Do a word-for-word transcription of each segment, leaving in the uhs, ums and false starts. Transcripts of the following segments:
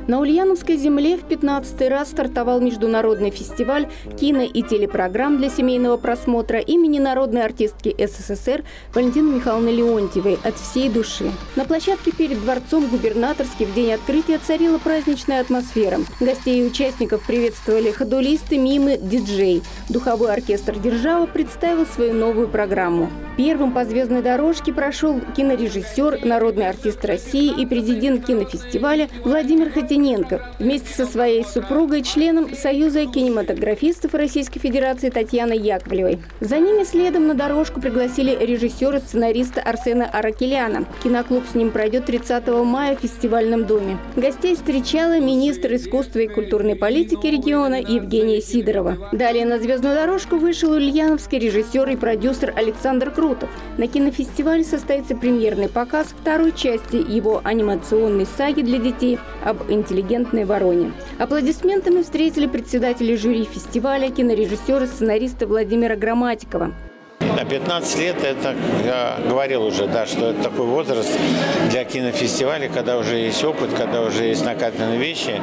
На Ульяновской земле в пятнадцатый раз стартовал международный фестиваль кино и телепрограмм для семейного просмотра имени народной артистки СССР Валентины Михайловны Леонтьевой «От всей души». На площадке перед дворцом Губернаторский в день открытия царила праздничная атмосфера. Гостей и участников приветствовали ходулисты, мимы, диджей. Духовой оркестр «Держава» представил свою новую программу. Первым по звездной дорожке прошел кинорежиссер, народный артист России и президент кинофестиваля Владимир Хотиненко вместе со своей супругой, членом Союза кинематографистов Российской Федерации Татьяной Яковлевой. За ними следом на дорожку пригласили режиссера, сценариста Арсена Аракеляна. Киноклуб с ним пройдет тридцатого мая в фестивальном доме. Гостей встречала министр искусства и культурной политики региона Евгения Сидорова. Далее на звездную дорожку вышел ульяновский режиссер и продюсер Александр Крутов. На кинофестивале состоится премьерный показ второй части его анимационной саги для детей об интеллигентной вороне. Аплодисментами встретили председателя жюри фестиваля, кинорежиссера, сценариста Владимира Грамматикова. пятнадцать лет, это я говорил уже, да, что это такой возраст для кинофестиваля, когда уже есть опыт, когда уже есть накатанные вещи,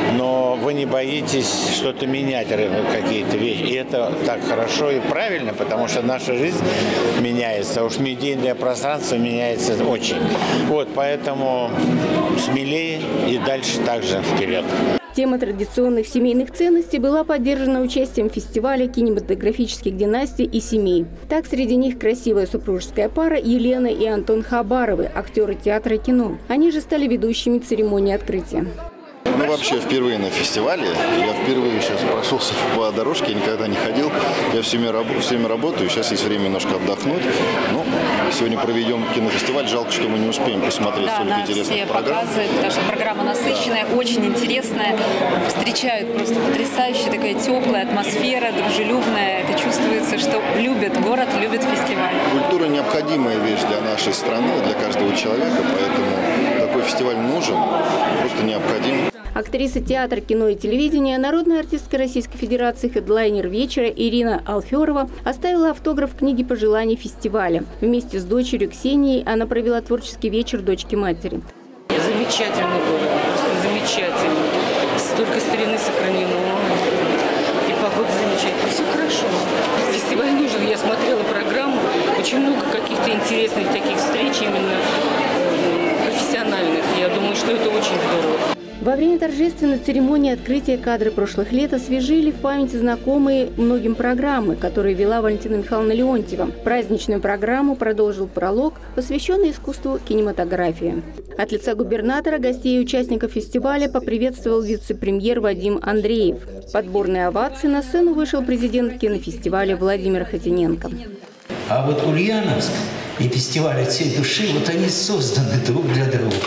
но вы не боитесь что-то менять, какие-то вещи. И это так хорошо и правильно, потому что наша жизнь меняется, уж медийное пространство меняется очень. Вот, поэтому смелее и дальше также вперед. Тема традиционных семейных ценностей была поддержана участием фестиваля кинематографических династий и семей. Так, среди них красивая супружеская пара Елена и Антон Хабаровы, актеры театра и кино. Они же стали ведущими церемонии открытия. Мы вообще впервые на фестивале. Я впервые сейчас прошелся по дорожке, я никогда не ходил. Я все время, раб все время работаю, сейчас есть время немножко отдохнуть. Ну, сегодня проведем кинофестиваль. Жалко, что мы не успеем посмотреть да, столько интересных все программ. Показы, потому что программа насыщенная, да. Очень интересная. Встречают просто потрясающая, такая теплая атмосфера, дружелюбная. Это чувствуется, что любят город, любят фестиваль. Культура – необходимая вещь для нашей страны, для каждого человека, поэтому такой фестиваль нужен, просто необходим. Актриса театра, кино и телевидения, народная артистка Российской Федерации, хедлайнер вечера Ирина Алферова оставила автограф в книге пожеланий фестиваля. Вместе с дочерью Ксенией она провела творческий вечер дочки-матери. Замечательный город, просто замечательный. Столько старины сохранено. И погода замечательная. Все хорошо. Фестиваль нужен. Я смотрела программу. Очень много каких-то интересных таких встреч, именно профессиональных. Я думаю, что это очень здорово. Во время торжественной церемонии открытия кадры прошлых лет освежили в памяти знакомые многим программы, которые вела Валентина Михайловна Леонтьева. Праздничную программу продолжил пролог, посвященный искусству кинематографии. От лица губернатора гостей и участников фестиваля поприветствовал вице-премьер Вадим Андреев. Подборные овации на сцену вышел президент кинофестиваля Владимир Хотиненко. А вот Ульяновск и фестиваль «От всей души», вот они созданы друг для друга.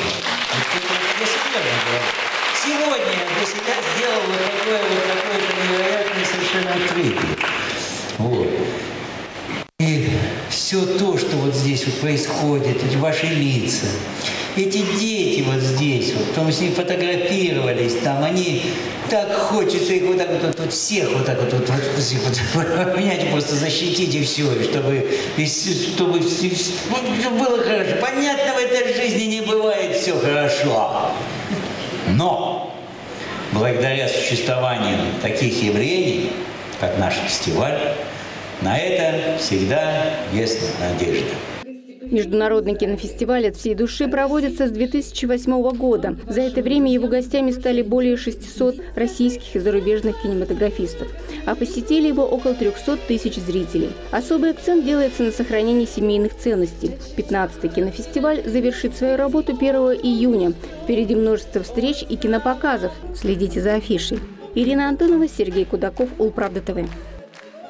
Сегодня я для себя сделал вот такое вот такое невероятное совершенно открытие. Вот. И все то, что вот здесь вот происходит, эти ваши лица, эти дети вот здесь, вот, там с ними фотографировались, там они, так хочется их вот так вот, вот, вот всех вот так вот, вот, вот, вот понимаете, просто защитить и все, чтобы, чтобы, чтобы было хорошо. Понятно, в этой жизни не бывает все хорошо. Но благодаря существованию таких явлений, как наш фестиваль, на это всегда есть надежда. Международный кинофестиваль «От всей души» проводится с две тысячи восьмого года. За это время его гостями стали более шестисот российских и зарубежных кинематографистов, а посетили его около трёхсот тысяч зрителей. Особый акцент делается на сохранении семейных ценностей. пятнадцатый кинофестиваль завершит свою работу первого июня. Впереди множество встреч и кинопоказов. Следите за афишей. Ирина Антонова, Сергей Кудаков, Улправда ТВ.